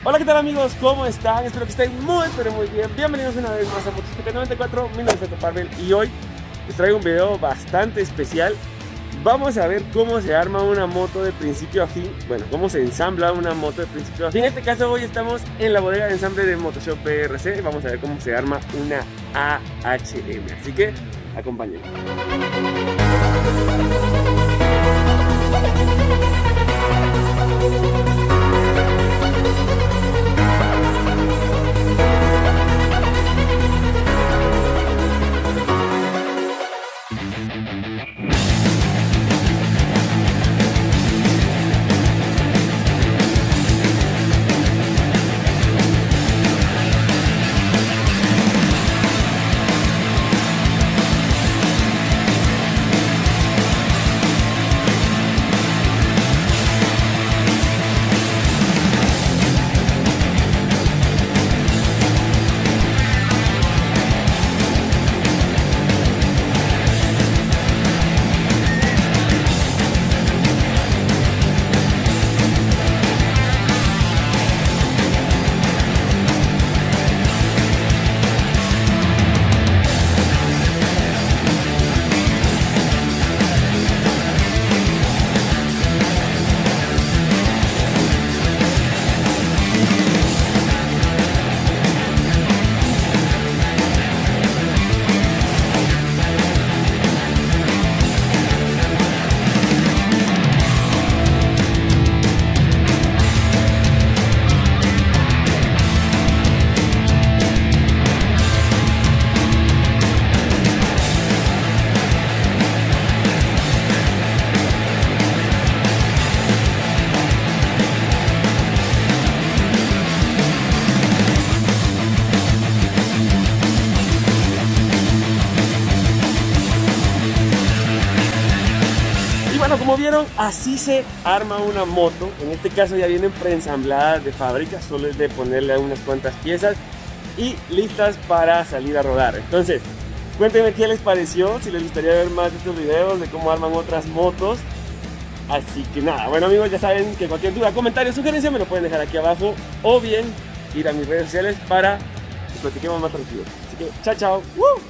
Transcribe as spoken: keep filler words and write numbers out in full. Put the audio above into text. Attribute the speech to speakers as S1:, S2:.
S1: Hola, ¿qué tal amigos? ¿Cómo están? Espero que estén muy pero muy bien. Bienvenidos una vez más a Motocicleta noventa y cuatro, mi nombre es Beto Parvel y hoy les traigo un video bastante especial. Vamos a ver cómo se arma una moto de principio a fin. Bueno, cómo se ensambla una moto de principio a fin. En este caso hoy estamos en la bodega de ensamble de Motoshop P R C. Vamos a ver cómo se arma una A H M. Así que acompáñenme. Bueno, como vieron, así se arma una moto. En este caso ya vienen preensambladas de fábrica, solo es de ponerle unas cuantas piezas y listas para salir a rodar. Entonces, cuéntenme qué les pareció, si les gustaría ver más de estos videos de cómo arman otras motos. Así que nada, bueno amigos, ya saben que cualquier duda, comentario, sugerencia me lo pueden dejar aquí abajo o bien ir a mis redes sociales para que platiquemos más tranquilos. Así que chao, chao. ¡Uh!